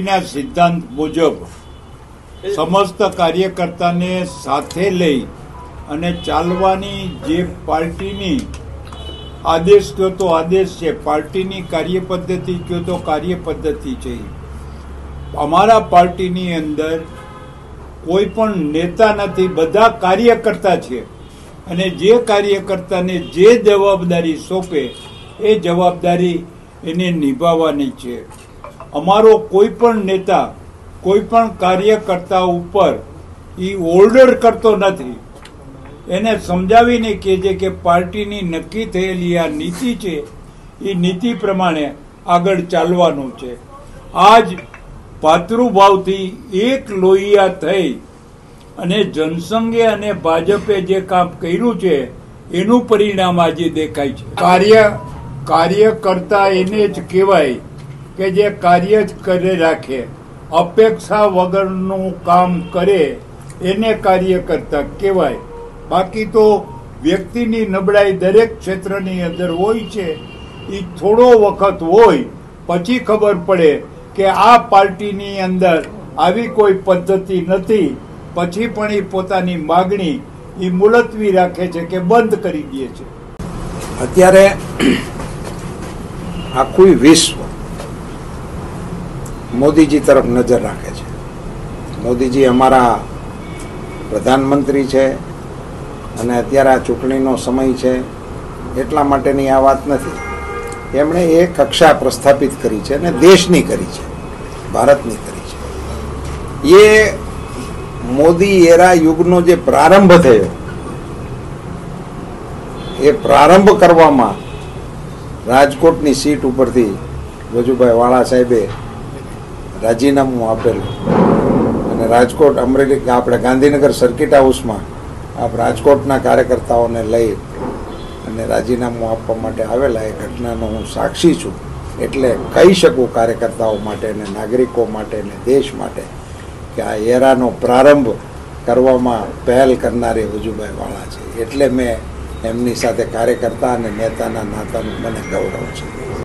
પાર્ટીના સિદ્ધાંત મુજબ સમસ્ત કાર્યકર્તાને સાથે લઈ અને ચાલવાની જે પાર્ટીની આદેશ કયો તો આદેશ છે, પાર્ટીની કાર્યપદ્ધતિ કયો તો કાર્યપદ્ધતિ છે. અમારા પાર્ટીની અંદર કોઈ પણ નેતા નથી, બધા કાર્યકર્તા છે અને જે કાર્યકર્તાને જે જવાબદારી સોંપે એ જવાબદારી એને નિભાવવાની છે. અમારો કોઈ પણ નેતા કોઈ પણ કાર્યકર્તા ઉપર એ ઓર્ડર કરતો નથી, એને સમજાવીને કહે છે કે પાર્ટીની નક્કી થયેલી આ નીતિ છે, એ નીતિ પ્રમાણે આગળ ચાલવાનું છે. આજ ભાતૃભાવથી એક લોહિયા થઈ અને જનસંઘે અને ભાજપે જે કામ કર્યું છે એનું પરિણામ આજે દેખાય છે. કાર્યકર્તા એને જ કહેવાય કે જે કાર્ય જ કરે રાખે, અપેક્ષા વગરનું કામ કરે એને કાર્યકર્તા કહેવાય. બાકી તો વ્યક્તિની નબળાઈ દરેક ક્ષેત્રની અંદર હોય છે. એ થોડો વખત હોય પછી ખબર પડે કે આ પાર્ટીની અંદર આવી કોઈ પદ્ધતિ નથી, પછી પણ એ પોતાની માગણી એ મુલતવી રાખે છે કે બંધ કરી દે છે. અત્યારે આખું વિશ્વ મોદીજી તરફ નજર રાખે છે. મોદીજી અમારા પ્રધાનમંત્રી છે અને અત્યારે આ ચૂંટણીનો સમય છે એટલા માટેની આ વાત નથી. એમણે એ કક્ષા પ્રસ્થાપિત કરી છે અને દેશની કરી છે, ભારતની કરી છે. એ મોદી એરા યુગનો જે પ્રારંભ થયો એ પ્રારંભ કરવામાં રાજકોટની સીટ ઉપરથી વજુભાઈ વાળા સાહેબે રાજીનામું આપેલું અને રાજકોટ અમરેલી આપણે ગાંધીનગર સર્કિટ હાઉસમાં આપ રાજકોટના કાર્યકર્તાઓને લઈ અને રાજીનામું આપવા માટે આવેલા એ ઘટનાનો હું સાક્ષી છું. એટલે કહી શકું કાર્યકર્તાઓ માટે ને નાગરિકો માટે ને દેશ માટે કે આ એરાનો પ્રારંભ કરવામાં પહેલ કરનારે વજુભાઈ વાળા છે. એટલે મેં એમની સાથે કાર્યકર્તા અને નેતાના નાતાનું મને ગૌરવ છે.